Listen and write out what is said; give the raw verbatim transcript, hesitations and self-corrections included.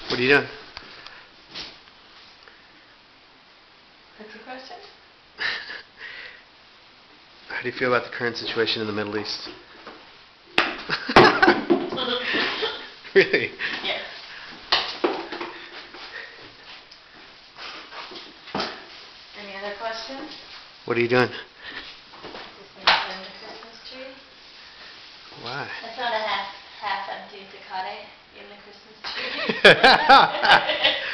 What are you doing? That's a question? How do you feel about the current situation in the Middle East? Really? Yes. Any other questions? What are you doing? Just making the Christmas tree. Why? It's not a half half empty Tecate in the Christmas tree.